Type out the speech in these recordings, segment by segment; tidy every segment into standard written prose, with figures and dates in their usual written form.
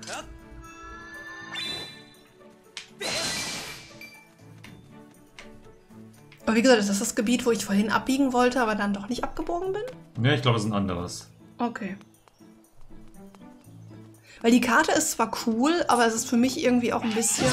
Aber wie gesagt, das ist das Gebiet, wo ich vorhin abbiegen wollte, aber dann doch nicht abgebogen bin? Ja, ich glaube, es ist ein anderes. Okay. Weil die Karte ist zwar cool, aber es ist für mich irgendwie auch ein bisschen...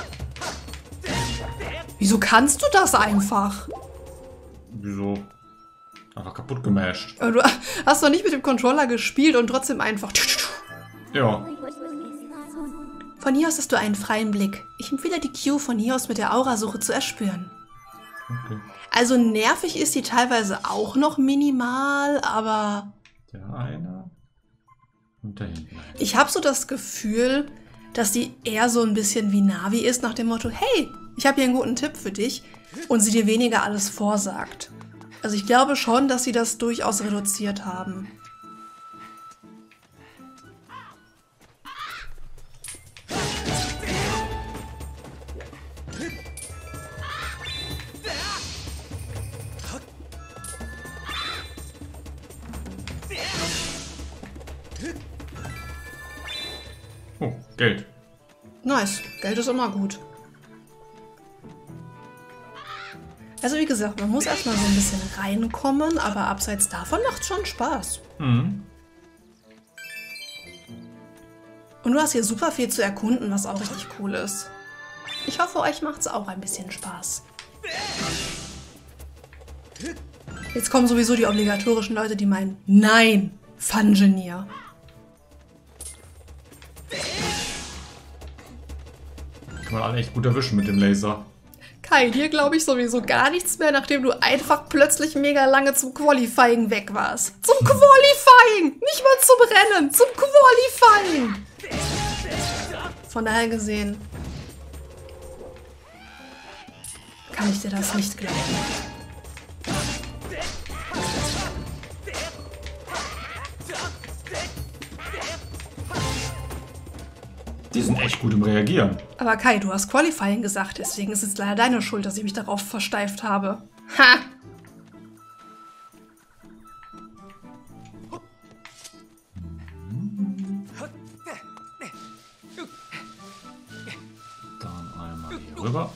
Wieso kannst du das einfach? Wieso? Einfach kaputt gemasht. Aber du hast doch nicht mit dem Controller gespielt und trotzdem einfach... Ja. Von hier aus hast du einen freien Blick. Ich empfehle die Q von hier aus mit der Aurasuche zu erspüren. Okay. Also nervig ist die teilweise auch noch minimal, aber... Der eine und der hinten. Ich habe so das Gefühl, dass die eher so ein bisschen wie Navi ist, nach dem Motto, hey, ich habe hier einen guten Tipp für dich und sie dir weniger alles vorsagt. Also ich glaube schon, dass sie das durchaus reduziert haben. Oh, Geld. Nice, Geld ist immer gut. Also wie gesagt, man muss erstmal so ein bisschen reinkommen, aber abseits davon macht es schon Spaß. Mhm. Und du hast hier super viel zu erkunden, was auch richtig cool ist. Ich hoffe, euch macht es auch ein bisschen Spaß. Jetzt kommen sowieso die obligatorischen Leute, die meinen, nein, Fungenier. Kann man alle echt gut erwischen mit dem Laser. Kai, dir glaube ich sowieso gar nichts mehr, nachdem du einfach plötzlich mega lange zum Qualifying weg warst. Zum Qualifying! Nicht mal zum Rennen, zum Qualifying! Von daher gesehen kann ich dir das nicht glauben. Die sind echt gut im Reagieren. Aber Kai, du hast Qualifying gesagt, deswegen ist es leider deine Schuld, dass ich mich darauf versteift habe. Ha! Dann einmal hier rüber.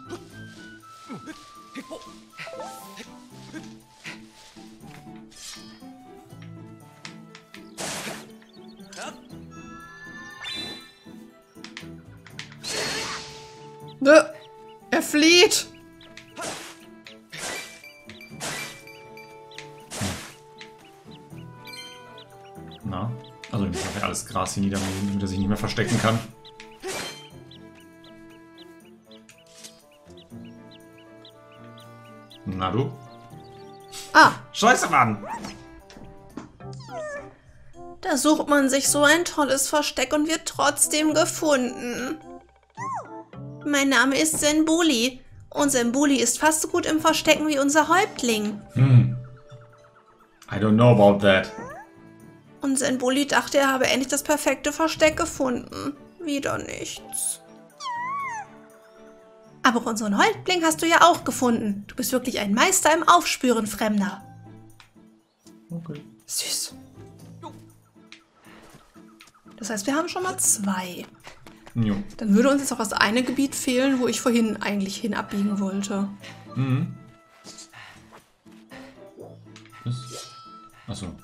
Er flieht! Na, also ich muss ja alles Gras hier niedermähen, damit er sich nicht mehr verstecken kann. Na du? Ah, Scheiße, Mann! da sucht man sich so ein tolles Versteck und wird trotzdem gefunden. Mein Name ist Senbuli und Senbuli ist fast so gut im Verstecken wie unser Häuptling. I don't know about that. Und Senbuli dachte, er habe endlich das perfekte Versteck gefunden. Wieder nichts. Aber unseren Häuptling hast du ja auch gefunden. Du bist wirklich ein Meister im Aufspüren, Fremder. Okay. Süß. Das heißt, wir haben schon mal 2. Jo. Dann würde uns jetzt auch das eine Gebiet fehlen, wo ich vorhin eigentlich hin abbiegen wollte. Mhm. Achso.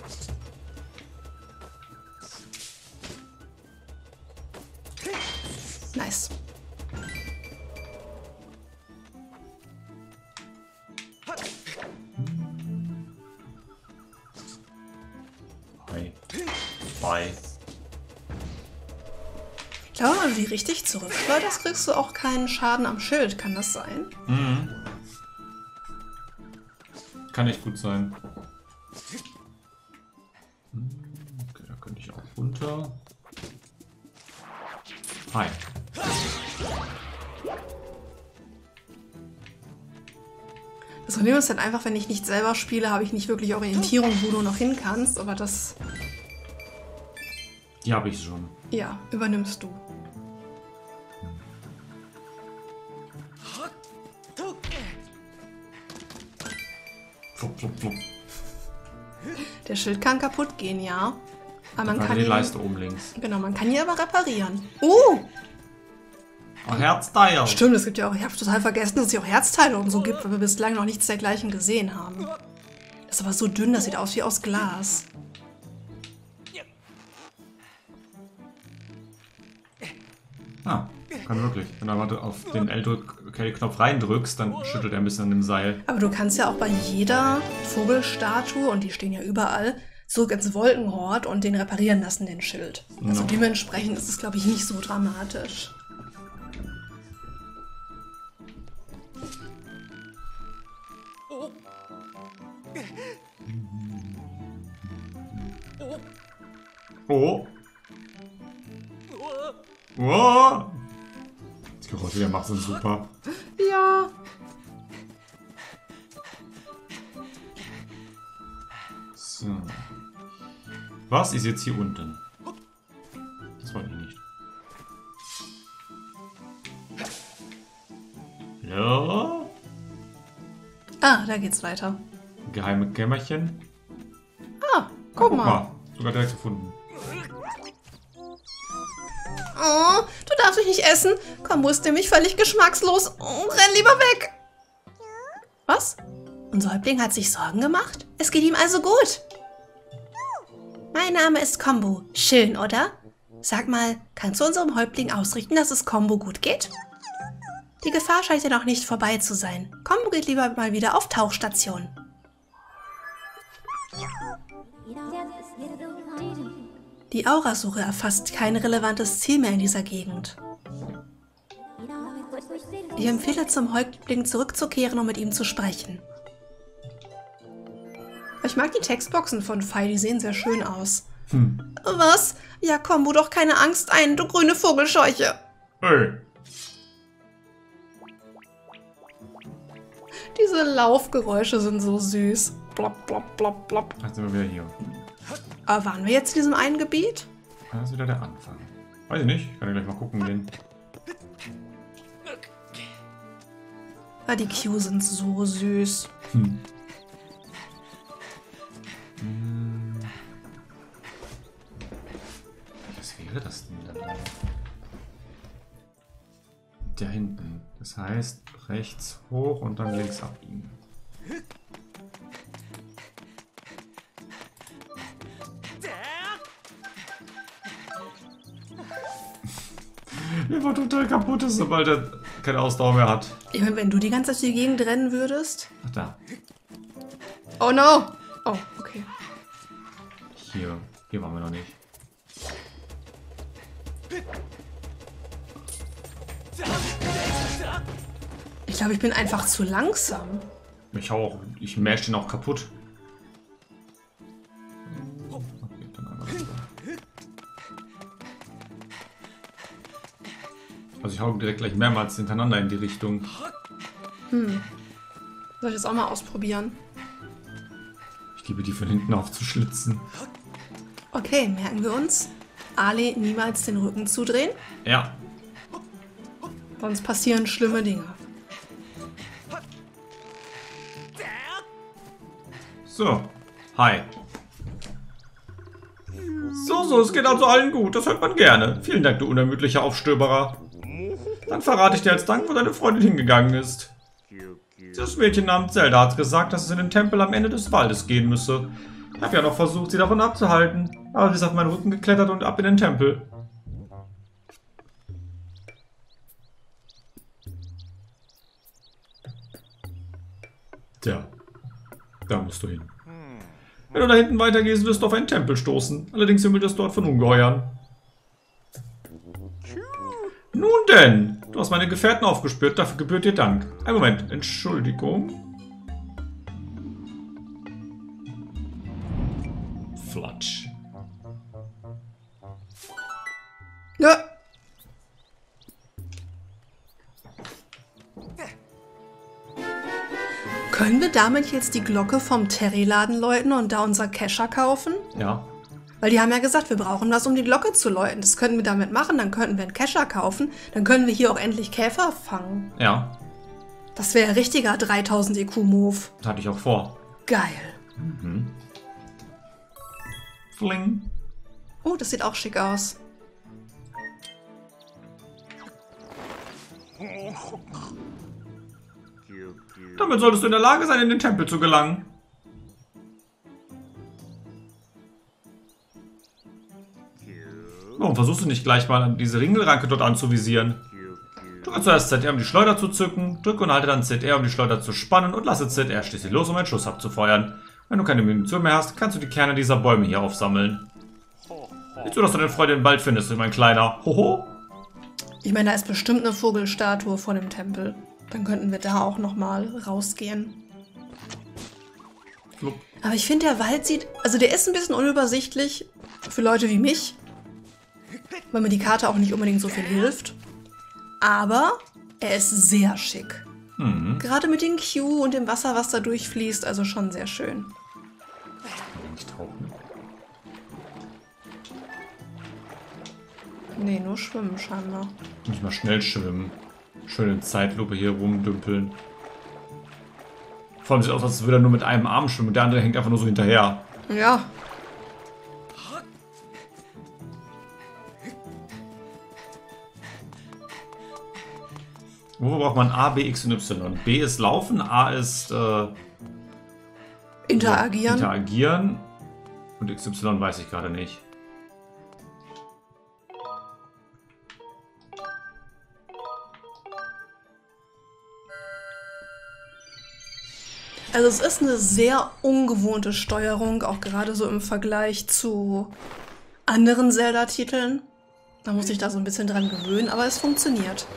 Nice. Hi. Bye. Ich glaube, wenn du die richtig zurückschleuderst, kriegst du auch keinen Schaden am Schild. Kann das sein? Mhm. Kann echt gut sein. Okay, da könnte ich auch runter. Hi. Das Problem ist dann einfach, wenn ich nicht selber spiele, habe ich nicht wirklich Orientierung, wo du noch hin kannst. Aber das, Die habe ich schon. ja, übernimmst du. Flup, flup, flup. Der Schild kann kaputt gehen, ja. Aber man Da kann die ihn, Leiste oben links. genau, man kann hier aber reparieren. Oh, Herzteil. Stimmt, es gibt ja auch, ich habe total vergessen, dass es hier auch Herzteile und so gibt, weil wir bislang noch nichts dergleichen gesehen haben. Das ist aber so dünn, das sieht aus wie aus Glas. Ah, kann wirklich. Wenn du aber auf den L-Knopf reindrückst, dann schüttelt er ein bisschen an dem Seil. Aber du kannst ja auch bei jeder Vogelstatue, und die stehen ja überall, zurück ins Wolkenhort und den reparieren lassen, den Schild. Also Ja. dementsprechend ist es, glaube ich, nicht so dramatisch. Oh. Oh. Die Geräusche, die er macht, sind super. Ja. So. Was ist jetzt hier unten? Das wollte ich nicht. Hallo? Ah, da geht's weiter. Geheime Kämmerchen. Ah, guck mal. Sogar direkt gefunden. Oh, du darfst mich nicht essen. Kombo ist nämlich völlig geschmackslos. Oh, renn lieber weg. Was? Unser Häuptling hat sich Sorgen gemacht? Es geht ihm also gut. Mein Name ist Kombo. Schön, oder? Sag mal, kannst du unserem Häuptling ausrichten, dass es Kombo gut geht? Die Gefahr scheint ja noch nicht vorbei zu sein. Kombo geht lieber mal wieder auf Tauchstation. Die Aurasuche erfasst kein relevantes Ziel mehr in dieser Gegend. Ich empfehle, zum Häuptling zurückzukehren, um mit ihm zu sprechen. Ich mag die Textboxen von Fei, die sehen sehr schön aus. Was? Ja, Kombo, doch keine Angst ein, du grüne Vogelscheuche. Hey. Diese Laufgeräusche sind so süß. Plop, plop, plop, plop. Jetzt sind wir wieder hier. Aber waren wir jetzt in diesem einen Gebiet? Das ist wieder der Anfang. Weiß ich nicht. Kann ich gleich mal gucken gehen. Ah, die Q sind so süß. Was wäre das denn da? Da hinten. Das heißt, rechts hoch und dann links abbiegen. Der war total kaputt, ist, sobald er keine Ausdauer mehr hat. Ich meine, wenn du die ganze Zeit die Gegend rennen würdest. Ach da. Oh no! Oh, okay. Hier waren wir noch nicht. Ich glaube, ich bin einfach zu langsam. Ich hau auch, ich mash den auch kaputt. Okay, dann einmal rüber. Also ich hau direkt gleich mehrmals hintereinander in die Richtung. Soll ich das auch mal ausprobieren? Ich liebe die von hinten aufzuschlitzen. Okay, merken wir uns. Ali niemals den Rücken zudrehen, Ja. sonst passieren schlimme Dinge. So. Hi. So, es geht also allen gut. Das hört man gerne. Vielen Dank, du unermüdlicher Aufstöberer. Dann verrate ich dir als Dank, wo deine Freundin hingegangen ist. Dieses Mädchen namens Zelda hat gesagt, dass es in den Tempel am Ende des Waldes gehen müsse. Ich habe ja noch versucht, sie davon abzuhalten, aber sie ist auf meinen Rücken geklettert und ab in den Tempel. Tja, da musst du hin. Wenn du da hinten weitergehst, wirst du auf einen Tempel stoßen. Allerdings wimmelt es dort von Ungeheuern. Nun denn, du hast meine Gefährten aufgespürt, dafür gebührt dir Dank. Ein Moment, Entschuldigung. Flatsch. Ja. Können wir damit jetzt die Glocke vom Terry-Laden läuten und da unser Kescher kaufen? Ja. Weil die haben ja gesagt, wir brauchen das, um die Glocke zu läuten. Das könnten wir damit machen, dann könnten wir einen Kescher kaufen. Dann können wir hier auch endlich Käfer fangen. Ja, Das wäre ein richtiger 3000 EQ-Move. das hatte ich auch vor. Geil. Fling. Oh, das sieht auch schick aus. Damit solltest du in der Lage sein, in den Tempel zu gelangen. Warum versuchst du nicht gleich mal an diese Ringelranke dort anzuvisieren? Drücke zuerst ZR, um die Schleuder zu zücken, drücke und halte dann ZR, um die Schleuder zu spannen und lasse ZR schließlich los, um einen Schuss abzufeuern. Wenn du keine Munition mehr hast, kannst du die Kerne dieser Bäume hier aufsammeln. Sieh zu, dass du deine Freundin bald findest, mein Kleiner. Hoho. Ich meine, da ist bestimmt eine Vogelstatue vor dem Tempel. Dann könnten wir da auch nochmal rausgehen. Flup. Aber ich finde, der Wald sieht... Also der ist ein bisschen unübersichtlich für Leute wie mich. Weil mir die Karte auch nicht unbedingt so viel hilft. Aber er ist sehr schick. Mhm. Gerade mit den Q und dem Wasser, was da durchfließt. Also schon sehr schön. Nicht tauchen. Nee, nur schwimmen scheinbar. Nicht mal schnell schwimmen. Schön in Zeitlupe hier rumdümpeln. Vor allem sieht aus, als würde er nur mit einem Arm schwimmen und der andere hängt einfach nur so hinterher. Ja. Wofür braucht man A, B, X und Y? B ist laufen, A ist Interagieren. interagieren und XY weiß ich gerade nicht. Also es ist eine sehr ungewohnte Steuerung, auch gerade so im Vergleich zu anderen Zelda-Titeln. Da muss ich da so ein bisschen dran gewöhnen, aber es funktioniert.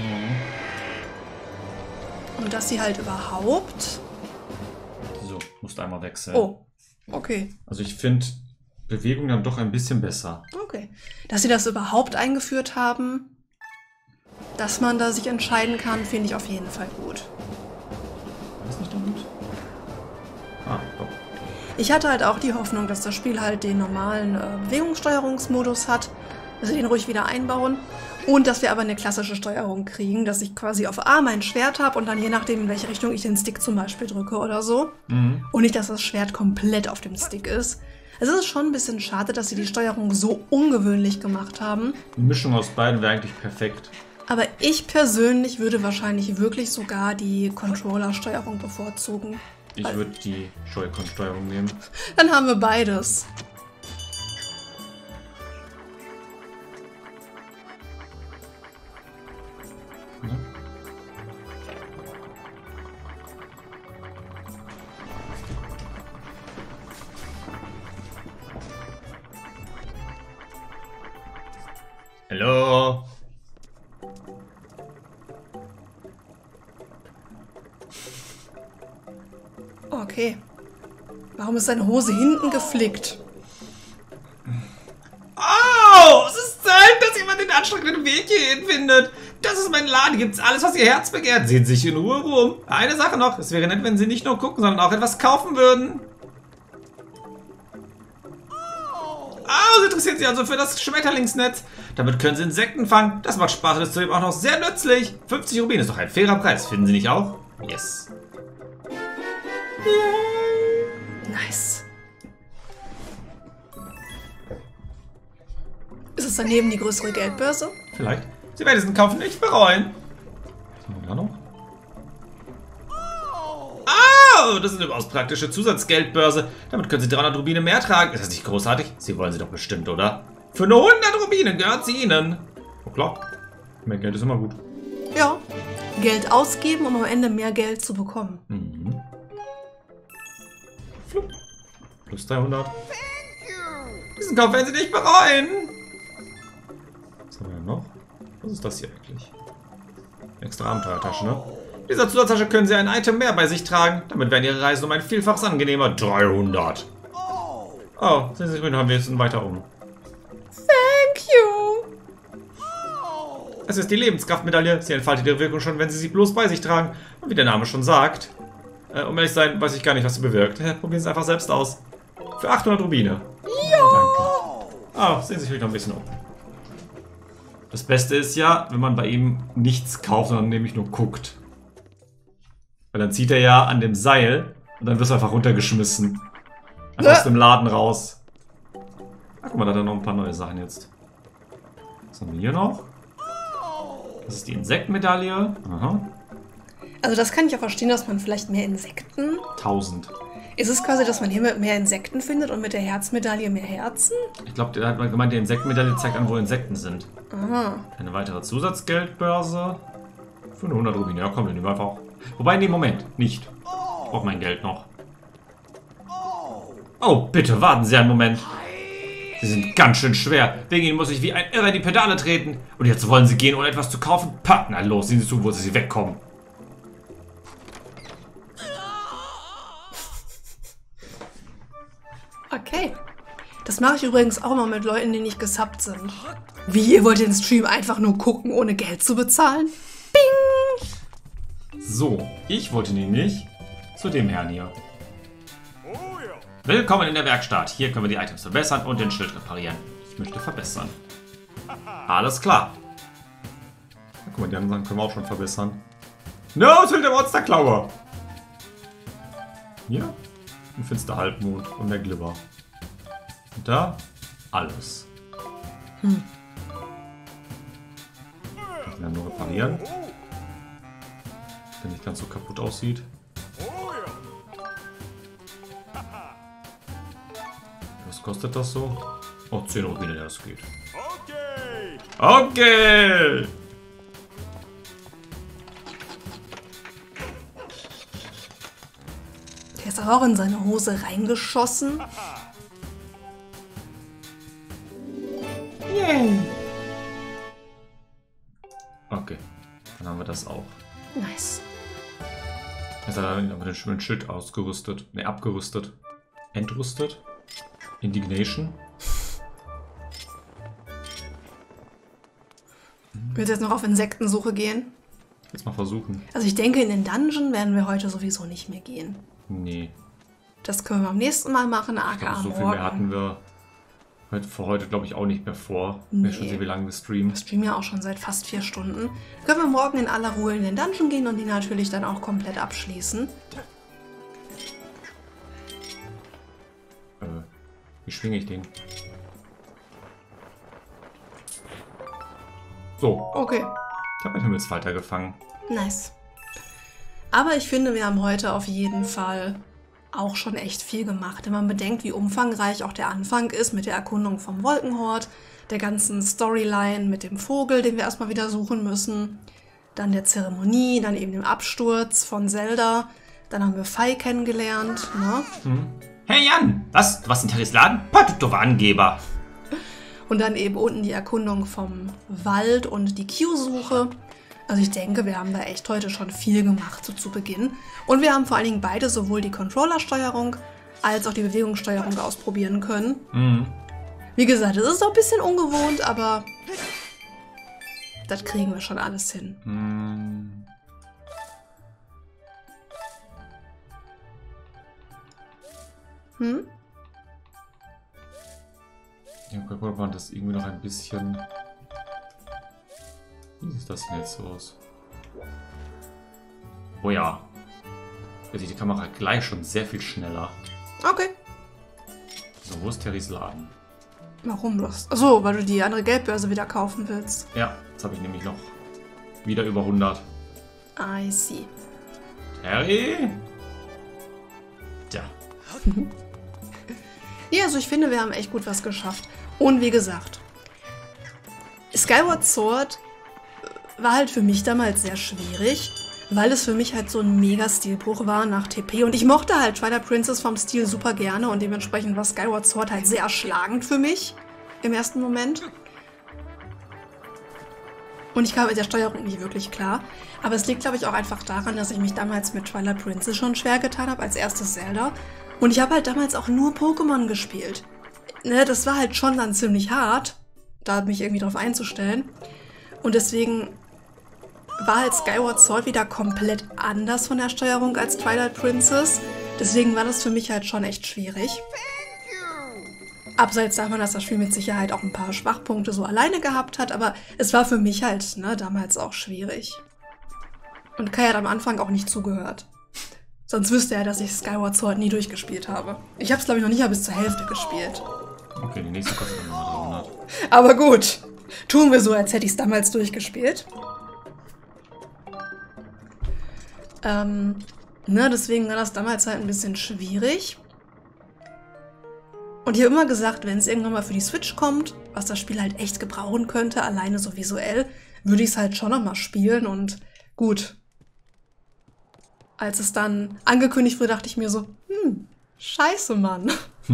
Und dass sie halt überhaupt... So, musst einmal wechseln. Oh, okay. Also ich finde Bewegung dann doch ein bisschen besser. Okay. Dass sie das überhaupt eingeführt haben, dass man da sich entscheiden kann, finde ich auf jeden Fall gut. War das nicht damit? Ah, doch. Ich hatte halt auch die Hoffnung, dass das Spiel halt den normalen Bewegungssteuerungsmodus hat, dass sie den ruhig wieder einbauen und dass wir aber eine klassische Steuerung kriegen, dass ich quasi auf A mein Schwert habe und dann je nachdem, in welche Richtung ich den Stick zum Beispiel drücke oder so. Und nicht, dass das Schwert komplett auf dem Stick ist. Es ist schon ein bisschen schade, dass sie die Steuerung so ungewöhnlich gemacht haben. Eine Mischung aus beiden wäre eigentlich perfekt. Aber ich persönlich würde wahrscheinlich wirklich sogar die Controller-Steuerung bevorzugen. Ich würde die Joy-Con-Steuerung nehmen. Dann haben wir beides. Ja. Hallo. Okay. Warum ist seine Hose hinten geflickt? Oh, es ist Zeit, dass jemand den anstrengenden Weg hierhin findet. Das ist mein Laden, hier gibt's alles, was Ihr Herz begehrt. Sehen Sie sich in Ruhe rum. Eine Sache noch, es wäre nett, wenn Sie nicht nur gucken, sondern auch etwas kaufen würden. Oh, Sie interessieren sich also für das Schmetterlingsnetz. Damit können Sie Insekten fangen. Das macht Spaß und ist zudem auch noch sehr nützlich. 50 Rubine ist doch ein fairer Preis, finden Sie nicht auch? Yes. Nice. Ist es daneben die größere Geldbörse? Vielleicht. Sie werden diesen Kauf nicht bereuen. Was haben wir da noch? Oh, das ist eine überaus praktische Zusatzgeldbörse. Damit können Sie 300 Rubine mehr tragen. Ist das nicht großartig? Sie wollen sie doch bestimmt, oder? Für nur 100 Rubine gehört sie Ihnen. Oh klar. Mehr Geld ist immer gut. Ja. Geld ausgeben, um am Ende mehr Geld zu bekommen. Mhm. Flup. Plus 300. Diesen Kauf werden Sie nicht bereuen. Was haben wir denn noch? Was ist das hier eigentlich? Extra Abenteuertasche, ne? In dieser Zusatztasche können Sie ein Item mehr bei sich tragen. Damit werden Ihre Reisen um ein Vielfaches angenehmer. 300. Oh, sehen Sie, haben wir jetzt weiter um. Thank you. Es ist die Lebenskraftmedaille. Sie entfaltet ihre Wirkung schon, wenn Sie sie bloß bei sich tragen. Und wie der Name schon sagt. Um ehrlich zu sein, weiß ich gar nicht, was sie bewirkt. Probieren Sie es einfach selbst aus. Für 800 Rubine. Ja. Danke. Ah, sehen Sie sich noch ein bisschen um. Das Beste ist ja, wenn man bei ihm nichts kauft, sondern nämlich nur guckt. Weil dann zieht er ja an dem Seil und dann wirst du einfach runtergeschmissen. Einfach aus dem Laden raus. Ach, guck mal, da hat er noch ein paar neue Sachen jetzt. Was haben wir hier noch? Das ist die Insektenmedaille. Aha. Also das kann ich auch verstehen, dass man vielleicht mehr Insekten... 1000. Ist es quasi, dass man hier mehr Insekten findet und mit der Herzmedaille mehr Herzen? Ich glaube, der hat mal gemeint, die Insektenmedaille zeigt an, wo Insekten sind. Aha. Eine weitere Zusatzgeldbörse. Für eine 100 Rubine. Ja, komm, den nehmen wir einfach. Wobei, nee, Moment. Nicht. Ich brauche mein Geld noch. Oh, bitte, warten Sie einen Moment. Sie sind ganz schön schwer. Wegen Ihnen muss ich wie ein Irrer in die Pedale treten. Und jetzt wollen Sie gehen, ohne etwas zu kaufen? Pah, na los, sehen Sie zu, wo Sie wegkommen. Okay. Das mache ich übrigens auch mal mit Leuten, die nicht gesubbt sind. Wie, ihr wollt den Stream einfach nur gucken, ohne Geld zu bezahlen? Bing! So, ich wollte nämlich zu dem Herrn hier. Willkommen in der Werkstatt. Hier können wir die Items verbessern und den Schild reparieren. Ich möchte verbessern. Alles klar. Ja, guck mal, die anderen Sachen können wir auch schon verbessern. No, Schild der Monsterklaue! Hier ein finster Halbmond und der Glibber. Und da alles. Kann ich dann nur reparieren. Der nicht ganz so kaputt aussieht. Was kostet das so? Oh, 10 Rubine, das geht. Okay! Der ist auch in seine Hose reingeschossen. Yay! Okay, dann haben wir das auch. Nice. Jetzt hat er mit dem schönen Schild ausgerüstet. Ne, abgerüstet. Entrüstet. Indignation. Willst du jetzt noch auf Insektensuche gehen? Jetzt mal versuchen. Also ich denke, in den Dungeon werden wir heute sowieso nicht mehr gehen. Nee. Das können wir am nächsten Mal machen, aka So viel mehr hatten wir für heute, glaube ich, auch nicht mehr vor. Nee. Wir schon sehen, wie lange wir streamen. Wir streamen ja auch schon seit fast 4 Stunden. Können wir morgen in aller Ruhe in den Dungeon gehen und die natürlich dann auch komplett abschließen. Wie schwinge ich den? So. Okay. Ich habe einen Himmelsfalter gefangen. Nice. Aber ich finde, wir haben heute auf jeden Fall auch schon echt viel gemacht. Wenn man bedenkt, wie umfangreich auch der Anfang ist mit der Erkundung vom Wolkenhort, der ganzen Storyline mit dem Vogel, den wir erstmal wieder suchen müssen, dann der Zeremonie, dann eben dem Absturz von Zelda, dann haben wir Fei kennengelernt, ne? Hey Jan, was? Du warst in Terrys Laden? Pah, du doofer Angeber. Und dann eben unten die Erkundung vom Wald und die Q-Suche. Also ich denke, wir haben da echt heute schon viel gemacht, so zu Beginn. Und wir haben vor allen Dingen beide sowohl die Controller-Steuerung als auch die Bewegungssteuerung ausprobieren können. Wie gesagt, es ist auch ein bisschen ungewohnt, aber das kriegen wir schon alles hin. Ja, guck mal, das irgendwie noch ein bisschen... Wie sieht das denn jetzt so aus? Oh ja. Da sieht die Kamera gleich schon sehr viel schneller. Okay. So, wo ist Terrys Laden? Warum bloß? Achso, weil du die andere Geldbörse wieder kaufen willst. Ja, jetzt habe ich nämlich noch wieder über 100. I see. Terry? Tja. Ja, also ich finde, wir haben echt gut was geschafft. Und wie gesagt, Skyward Sword war halt für mich damals sehr schwierig, weil es für mich halt so ein mega Stilbruch war nach TP. Und ich mochte halt Twilight Princess vom Stil super gerne und dementsprechend war Skyward Sword halt sehr erschlagend für mich im ersten Moment. Und ich kam mit der Steuerung nicht wirklich klar. Aber es liegt, glaube ich, auch einfach daran, dass ich mich damals mit Twilight Princess schon schwer getan habe als erstes Zelda. Und ich habe halt damals auch nur Pokémon gespielt. Ne, das war halt schon dann ziemlich hart, da mich irgendwie drauf einzustellen. Und deswegen war halt Skyward Sword wieder komplett anders von der Steuerung als Twilight Princess. Deswegen war das für mich halt schon echt schwierig. Abseits davon, dass das Spiel mit Sicherheit auch ein paar Schwachpunkte so alleine gehabt hat, aber es war für mich halt damals auch schwierig. Und Kai hat am Anfang auch nicht zugehört. Sonst wüsste er, dass ich Skyward Sword nie durchgespielt habe. Ich habe es, glaube ich, noch nicht mal bis zur Hälfte gespielt. Okay, die nächste kostet dann nochmal 300. Aber gut. Tun wir so, als hätte ich es damals durchgespielt. Deswegen war das damals halt ein bisschen schwierig. Und ich habe immer gesagt, wenn es irgendwann mal für die Switch kommt, was das Spiel halt echt gebrauchen könnte, alleine so visuell, würde ich es halt schon nochmal spielen. Und gut. Als es dann angekündigt wurde, dachte ich mir so, scheiße, Mann.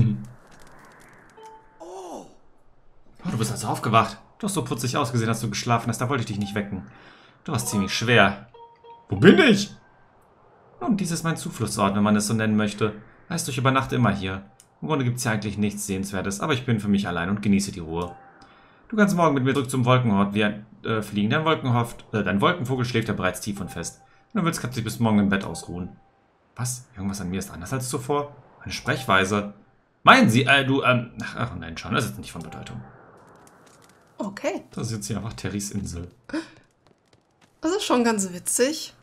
Oh, du bist also aufgewacht. Du hast so putzig ausgesehen, als du geschlafen hast. Da wollte ich dich nicht wecken. Du warst ziemlich schwer. Wo bin ich? Nun, dies ist mein Zufluchtsort, wenn man es so nennen möchte. Weißt du, ich übernachte immer hier. Im Grunde gibt es hier eigentlich nichts Sehenswertes, aber ich bin für mich allein und genieße die Ruhe. Du kannst morgen mit mir zurück zum Wolkenhort fliegen. Dein Wolkenvogel schläft ja bereits tief und fest. Wenn du willst, kannst du dich bis morgen im Bett ausruhen. Was? Irgendwas an mir ist anders als zuvor? Eine Sprechweise? Meinen Sie, ach nein, schon, das ist nicht von Bedeutung. Okay. Das ist jetzt hier einfach Terrys Insel. Das ist schon ganz witzig.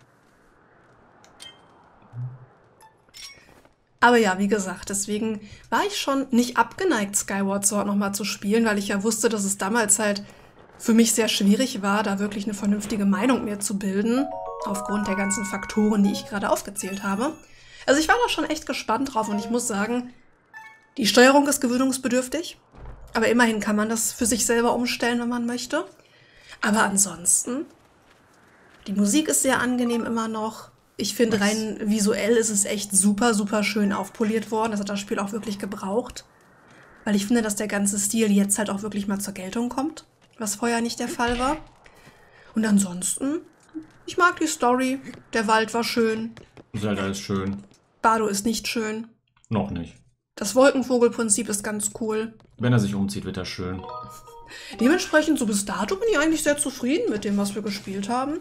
Aber ja, wie gesagt, deswegen war ich schon nicht abgeneigt, Skyward Sword nochmal zu spielen, weil ich ja wusste, dass es damals halt für mich sehr schwierig war, da wirklich eine vernünftige Meinung mir zu bilden, aufgrund der ganzen Faktoren, die ich gerade aufgezählt habe. Also ich war da schon echt gespannt drauf und ich muss sagen, die Steuerung ist gewöhnungsbedürftig, aber immerhin kann man das für sich selber umstellen, wenn man möchte. Aber ansonsten, die Musik ist sehr angenehm immer noch. Ich finde, rein visuell ist es echt super, super schön aufpoliert worden. Das hat das Spiel auch wirklich gebraucht. Weil ich finde, dass der ganze Stil jetzt halt auch wirklich mal zur Geltung kommt. Was vorher nicht der Fall war. Und ansonsten, ich mag die Story. Der Wald war schön. Zelda ist schön. Bardo ist nicht schön. Noch nicht. Das Wolkenvogelprinzip ist ganz cool. Wenn er sich umzieht, wird er schön. Dementsprechend, so bis dato bin ich eigentlich sehr zufrieden mit dem, was wir gespielt haben.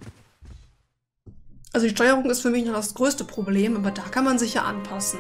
Also die Steuerung ist für mich noch das größte Problem, aber da kann man sich ja anpassen.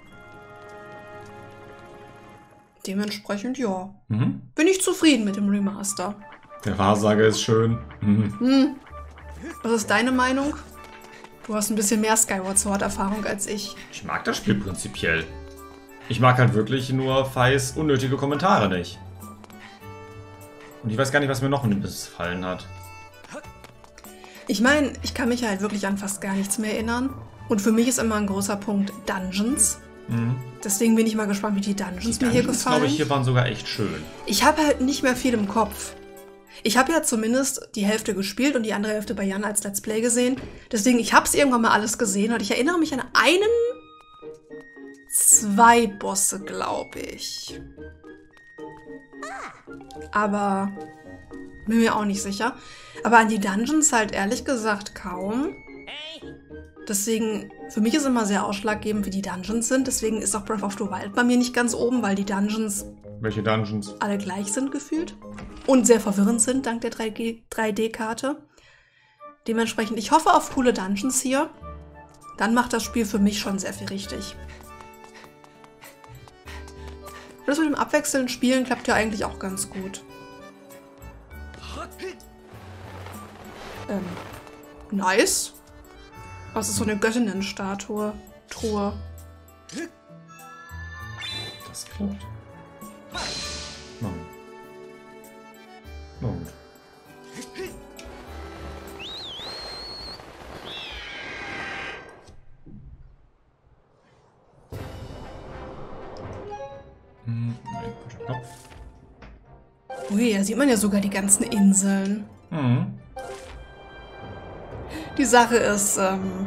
Dementsprechend, ja. Bin ich zufrieden mit dem Remaster. Der Wahrsager ist schön. Was ist deine Meinung? Du hast ein bisschen mehr Skyward Sword Erfahrung als ich. Ich mag das Spiel prinzipiell. Ich mag halt wirklich nur Feis unnötige Kommentare nicht. Und ich weiß gar nicht, was mir noch gefallen hat. Ich meine, ich kann mich halt wirklich an fast gar nichts mehr erinnern. Und für mich ist immer ein großer Punkt Dungeons. Deswegen bin ich mal gespannt, wie die Dungeons mir hier gefallen. Glaube ich, hier waren sogar echt schön. Ich habe halt nicht mehr viel im Kopf. Ich habe ja zumindest die Hälfte gespielt und die andere Hälfte bei Jan als Let's Play gesehen. Deswegen, ich habe es irgendwann mal alles gesehen und ich erinnere mich an zwei Bosse, glaube ich. Aber bin mir auch nicht sicher. Aber an die Dungeons halt ehrlich gesagt kaum. Deswegen, für mich ist immer sehr ausschlaggebend, wie die Dungeons sind. Deswegen ist auch Breath of the Wild bei mir nicht ganz oben, weil die Dungeons... Welche Dungeons? Alle gleich sind gefühlt. Und sehr verwirrend sind, dank der 3D-Karte. Dementsprechend, ich hoffe auf coole Dungeons hier. Dann macht das Spiel für mich schon sehr viel richtig. Das mit dem abwechselnden Spielen klappt ja eigentlich auch ganz gut. Nice. Was ist so eine Göttinnenstatue? Truhe. Das klappt. Na gut. Nein, falscher Knopf. Ui, da sieht man ja sogar die ganzen Inseln. Die Sache ist,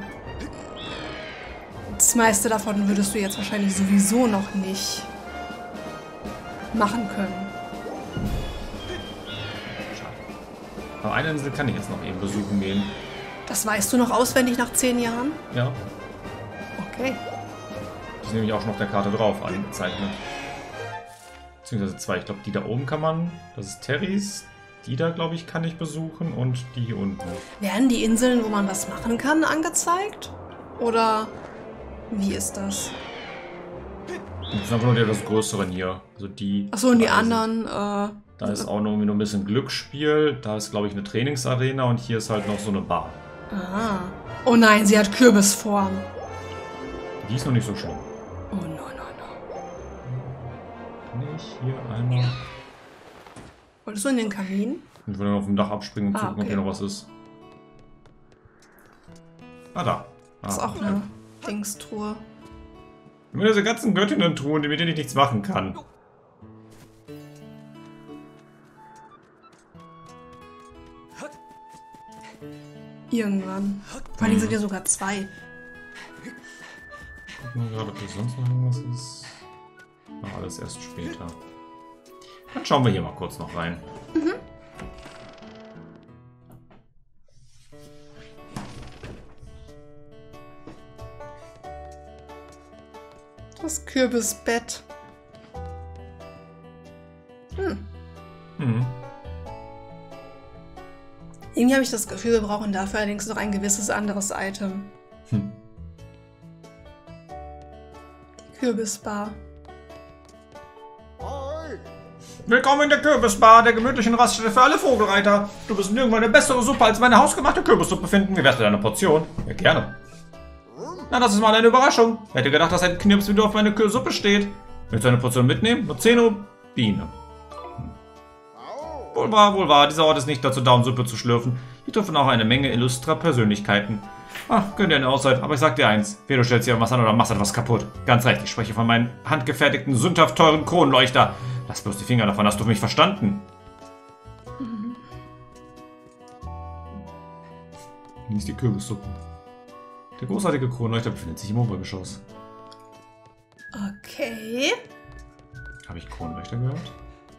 das meiste davon würdest du jetzt wahrscheinlich sowieso noch nicht machen können. Schade. Aber eine Insel kann ich jetzt noch eben besuchen gehen. Das weißt du noch auswendig nach 10 Jahren? Ja. Okay. Das ist nämlich auch schon auf der Karte drauf angezeichnet. Beziehungsweise zwei. Ich glaube, die da oben kann man. Das ist Terrys. Die da, glaube ich, kann ich besuchen. Und die hier unten. Werden die Inseln, wo man was machen kann, angezeigt? Oder wie ist das? Das ist einfach nur der etwas größeren hier. Also die. Achso, und die anderen. Da ist auch noch irgendwie nur ein bisschen Glücksspiel. Da ist, glaube ich, eine Trainingsarena. Und hier ist halt noch so eine Bar. Ah. Oh nein, sie hat Kürbisform. Die ist noch nicht so schlimm. Oh no, no, no. nicht hier einmal... Wolltest du in den Kamin? Ich wollte auf dem Dach abspringen und gucken, okay. ob hier noch was ist. Ah, da. Das ist auch eine Dingstruhe. Immer diese ganzen Göttinnen-Truhen, mit denen ich nichts machen kann. Irgendwann. Vor allem sind ja sogar 2. Gucken wir gerade, ob hier sonst noch irgendwas ist. Ach, alles erst später. Dann schauen wir hier mal kurz noch rein. Mhm. Das Kürbisbett. Mhm. Irgendwie habe ich das Gefühl, wir brauchen dafür allerdings noch ein gewisses anderes Item. Die Kürbisbar. Willkommen in der Kürbisbar, der gemütlichen Raststätte für alle Vogelreiter. Du wirst nirgendwo eine bessere Suppe als meine hausgemachte Kürbissuppe finden. Wie wär's mit einer Portion? Ja, gerne. Na, das ist mal eine Überraschung. Hätte gedacht, dass ein Knirps wie du auf meine Suppe steht. Willst du eine Portion mitnehmen? Nur 10 Rubine. Wohl wahr, dieser Ort ist nicht dazu da, um Suppe zu schlürfen. Hier treffen auch eine Menge illustrer Persönlichkeiten. Ach, gönn dir eine Auszeit, aber ich sag dir eins. Wer du stellst dir was an oder machst etwas kaputt. Ganz recht, ich spreche von meinem handgefertigten, sündhaft teuren Kronleuchter. Lass bloß die Finger davon, hast du mich verstanden? Genieß die Kürbissuppe. Der großartige Kronleuchter befindet sich im Obergeschoss. Okay. Habe ich Kronleuchter gehört?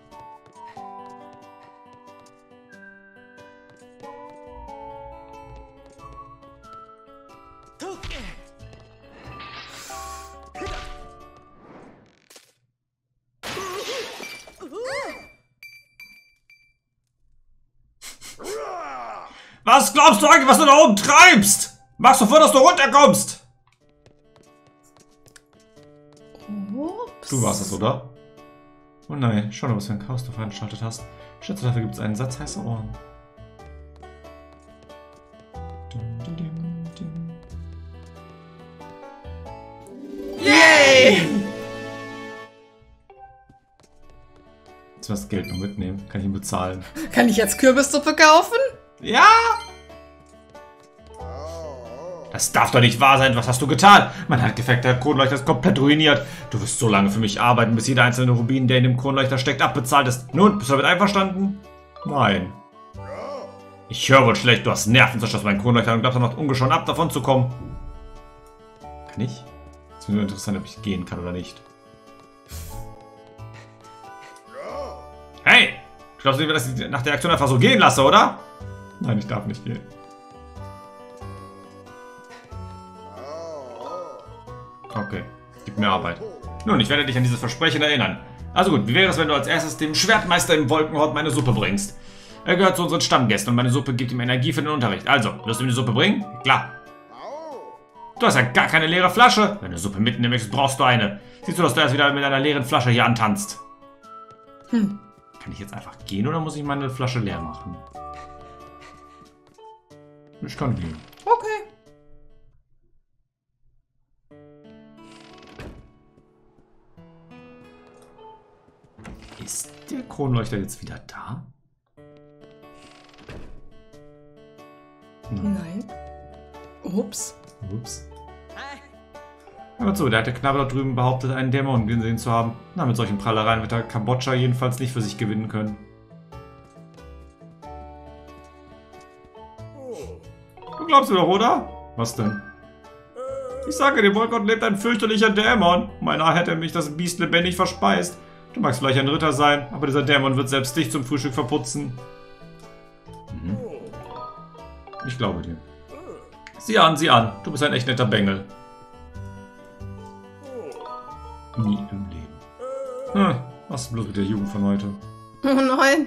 Was glaubst du eigentlich, was du da oben treibst? Mach sofort, dass du runterkommst! Ups. Du warst es, oder? Oh nein, schau mal, was für ein Chaos du veranstaltet hast. Ich schätze, dafür gibt es einen Satz heiße Ohren. Yay! Jetzt was Geld noch mitnehmen. Kann ich ihn bezahlen. Kann ich jetzt Kürbissuppe kaufen? Ja! Das darf doch nicht wahr sein. Was hast du getan? Mein handgefeckter Kronleuchter ist komplett ruiniert. Du wirst so lange für mich arbeiten, bis jeder einzelne Rubin, der in dem Kronleuchter steckt, abbezahlt ist. Nun, bist du damit einverstanden? Nein. Ich höre wohl schlecht. Du hast Nerven zerstört meinen Kronleuchter und glaubst noch ungeschoren ab, davon zu kommen. Kann ich? Es ist mir nur interessant, ob ich gehen kann oder nicht. Hey! Du glaubst nicht, dass ich nach der Aktion einfach so gehen lasse, oder? Nein, ich darf nicht gehen. Okay, gib mir Arbeit. Nun, ich werde dich an dieses Versprechen erinnern. Also gut, wie wäre es, wenn du als erstes dem Schwertmeister im Wolkenhort meine Suppe bringst? Er gehört zu unseren Stammgästen und meine Suppe gibt ihm Energie für den Unterricht. Also, wirst du ihm die Suppe bringen? Klar. Du hast ja gar keine leere Flasche. Wenn du Suppe mitnehmen möchtest, brauchst du eine. Siehst du, dass du erst wieder mit einer leeren Flasche hier antanzt? Kann ich jetzt einfach gehen oder muss ich meine Flasche leer machen? Ich kann gehen. Okay. Ist der Kronleuchter jetzt wieder da? Nein. Ups. Ups. Hör zu, der alte Knabe da drüben behauptet, einen Dämon gesehen zu haben. Na, mit solchen Prallereien wird der Kambodscha jedenfalls nicht für sich gewinnen können. Du glaubst mir doch, oder? Was denn? Ich sage dir, Wolkott lebt ein fürchterlicher Dämon. Meiner hätte mich das Biest lebendig verspeist. Du magst vielleicht ein Ritter sein, aber dieser Dämon wird selbst dich zum Frühstück verputzen. Ich glaube dir. Sieh an, du bist ein echt netter Bengel. Nie im Leben. Was ist bloß mit der Jugend von heute? Oh nein.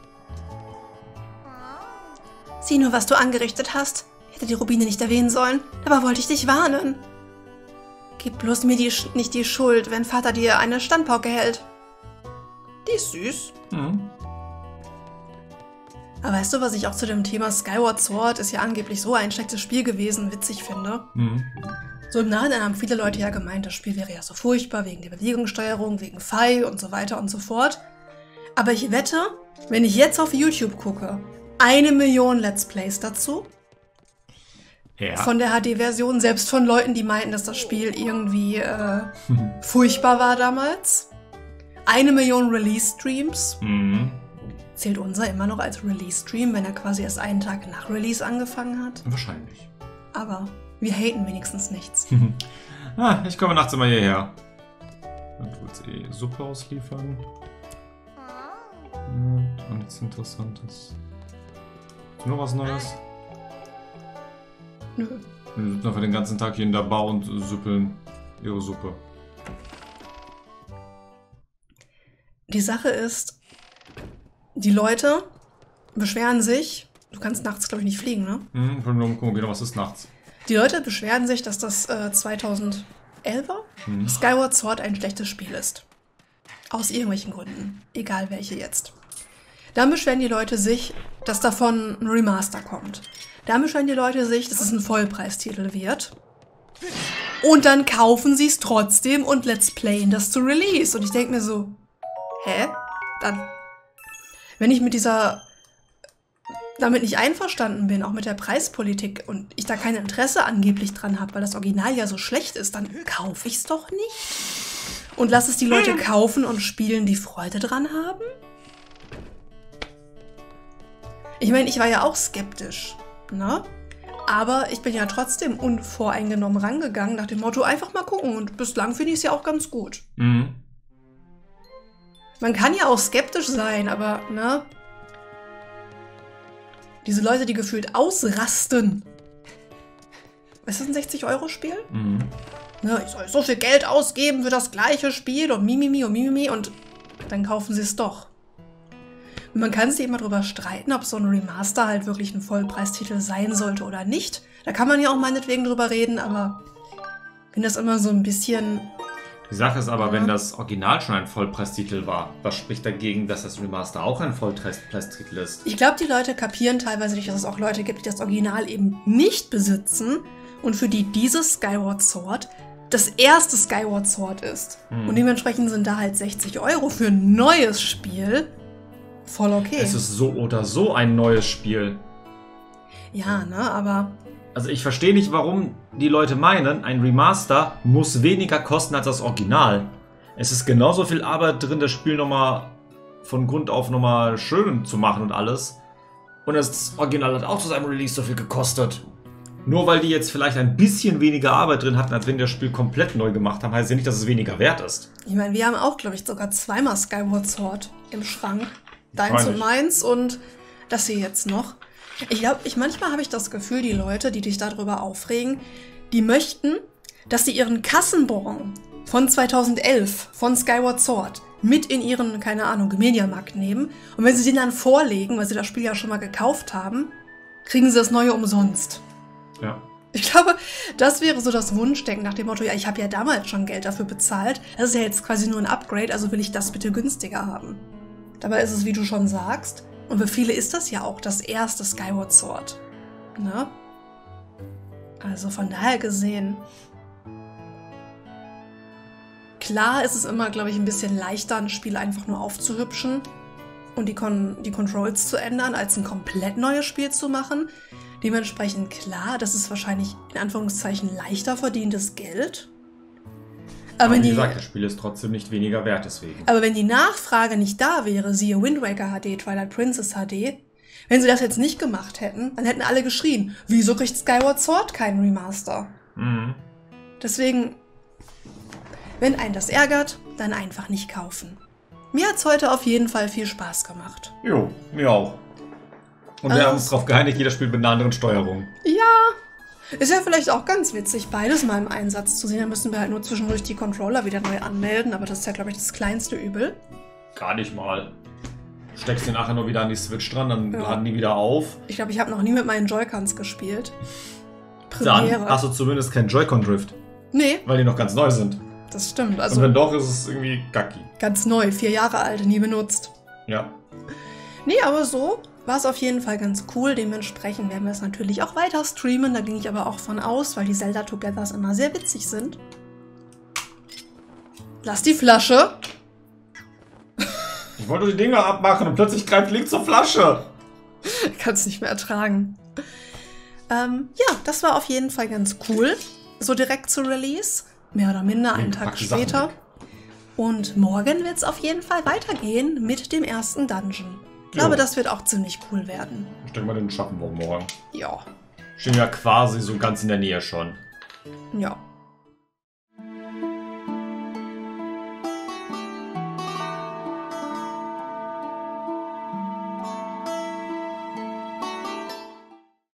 Sieh nur, was du angerichtet hast. Ich hätte die Rubine nicht erwähnen sollen, dabei wollte ich dich warnen. Gib bloß mir nicht die Schuld, wenn Vater dir eine Standpauke hält. Die ist süß. Aber weißt du, was ich auch zu dem Thema Skyward Sword ist ja angeblich so ein schlechtes Spiel gewesen, witzig finde? So im Nachhinein haben viele Leute ja gemeint, das Spiel wäre ja so furchtbar, wegen der Bewegungssteuerung, wegen Pfeil und so weiter und so fort. Aber ich wette, wenn ich jetzt auf YouTube gucke, 1 Million Let's Plays dazu. Ja. Von der HD-Version, selbst von Leuten, die meinten, dass das Spiel irgendwie furchtbar war damals. 1 Million Release-Streams. Zählt unser immer noch als Release-Stream, wenn er quasi erst einen Tag nach Release angefangen hat? Wahrscheinlich. Aber wir haten wenigstens nichts. Ich komme nachts immer hierher. Dann willst du Suppe ausliefern. Und nichts Interessantes. Ist noch was Neues? Nö. Wir sitzen einfach den ganzen Tag hier in der Bar und süppeln ihre Suppe. Die Sache ist, die Leute beschweren sich, du kannst nachts, glaube ich, nicht fliegen, ne? Ich will nur gucken, genau, was ist nachts? Die Leute beschweren sich, dass das 2011er Skyward Sword ein schlechtes Spiel ist. Aus irgendwelchen Gründen. Egal welche jetzt. Dann beschweren die Leute sich, dass davon ein Remaster kommt. Dann beschweren die Leute sich, dass es ein Vollpreistitel wird. Und dann kaufen sie es trotzdem und let's playen das zu Release. Und ich denke mir so, hä? Dann, wenn ich damit nicht einverstanden bin, auch mit der Preispolitik und ich da kein Interesse angeblich dran habe, weil das Original ja so schlecht ist, dann kaufe ich es doch nicht. Und lass es die Leute kaufen und spielen, die Freude dran haben. Ich meine, ich war ja auch skeptisch, ne? Aber ich bin ja trotzdem unvoreingenommen rangegangen, nach dem Motto, einfach mal gucken. Und bislang finde ich es ja auch ganz gut. Man kann ja auch skeptisch sein, aber, ne? Diese Leute, die gefühlt ausrasten. Ist das ein 60-Euro-Spiel? Ne, ich soll so viel Geld ausgeben für das gleiche Spiel und mimimi und dann kaufen sie es doch. Und man kann sich immer drüber streiten, ob so ein Remaster halt wirklich ein Vollpreistitel sein sollte oder nicht. Da kann man ja auch meinetwegen drüber reden, aber ich finde das immer so ein bisschen... Die Sache ist aber, wenn das Original schon ein Vollpreistitel war, was spricht dagegen, dass das Remaster auch ein Vollpreistitel ist? Ich glaube, die Leute kapieren teilweise nicht, dass es auch Leute gibt, die das Original eben nicht besitzen und für die dieses Skyward Sword das erste Skyward Sword ist. Und dementsprechend sind da halt 60 Euro für ein neues Spiel voll okay. Es ist so oder so ein neues Spiel. Ja, ne, aber... Also ich verstehe nicht, warum die Leute meinen, ein Remaster muss weniger kosten als das Original. Es ist genauso viel Arbeit drin, das Spiel nochmal von Grund auf nochmal schön zu machen und alles. Und das Original hat auch zu seinem Release so viel gekostet. Nur weil die jetzt vielleicht ein bisschen weniger Arbeit drin hatten, als wenn die das Spiel komplett neu gemacht haben, heißt ja nicht, dass es weniger wert ist. Ich meine, wir haben auch, glaube ich, sogar zweimal Skyward Sword im Schrank. Deins und meins und das hier jetzt noch. Ich glaube, manchmal habe ich das Gefühl, die Leute, die dich darüber aufregen, die möchten, dass sie ihren Kassenbon von 2011 von Skyward Sword mit in ihren, keine Ahnung, Mediamarkt nehmen. Und wenn sie den dann vorlegen, weil sie das Spiel ja schon mal gekauft haben, kriegen sie das Neue umsonst. Ja. Ich glaube, das wäre so das Wunschdenken nach dem Motto, ja, ich habe ja damals schon Geld dafür bezahlt. Das ist ja jetzt quasi nur ein Upgrade, also will ich das bitte günstiger haben. Dabei ist es, wie du schon sagst, und für viele ist das ja auch das erste Skyward Sword. Ne? Also von daher gesehen. Klar ist es immer, glaube ich, ein bisschen leichter, ein Spiel einfach nur aufzuhübschen und die Controls zu ändern, als ein komplett neues Spiel zu machen. Dementsprechend klar, das ist wahrscheinlich in Anführungszeichen leichter verdientes Geld. Aber wie gesagt, das Spiel ist trotzdem nicht weniger wert deswegen. Aber wenn die Nachfrage nicht da wäre, siehe Wind Waker HD, Twilight Princess HD, wenn sie das jetzt nicht gemacht hätten, dann hätten alle geschrien, wieso kriegt Skyward Sword keinen Remaster? Deswegen, wenn einen das ärgert, dann einfach nicht kaufen. Mir hat's heute auf jeden Fall viel Spaß gemacht. Jo, mir auch. Und wir haben uns darauf geeinigt, jeder spielt mit einer anderen Steuerung. Ja. Ist ja vielleicht auch ganz witzig, beides mal im Einsatz zu sehen. Dann müssen wir halt nur zwischendurch die Controller wieder neu anmelden, aber das ist ja, glaube ich, das kleinste Übel. Gar nicht mal. Steckst du nachher nur wieder an die Switch dran, dann laden die wieder auf. Ich glaube, ich habe noch nie mit meinen Joy-Cons gespielt. Premiere. Dann hast du zumindest keinen Joy-Con-Drift. Nee. Weil die noch ganz neu sind. Das stimmt. Also und wenn doch, ist es irgendwie gacki. Ganz neu, 4 Jahre alt, nie benutzt. Ja. Nee, aber so war es auf jeden Fall ganz cool. Dementsprechend werden wir es natürlich auch weiter streamen. Da ging ich aber auch von aus, weil die Zelda-Togethers immer sehr witzig sind. Lass die Flasche. Ich wollte die Dinger abmachen und plötzlich greift Link zur Flasche. Ich kann es nicht mehr ertragen. Ja, das war auf jeden Fall ganz cool. So direkt zu Release. Mehr oder minder einen Tag später. Und morgen wird es auf jeden Fall weitergehen mit dem ersten Dungeon. Ich glaube, das wird auch ziemlich cool werden. Ich denke mal, den schaffen wir morgen. Ja. Stehen ja quasi so ganz in der Nähe schon. Ja.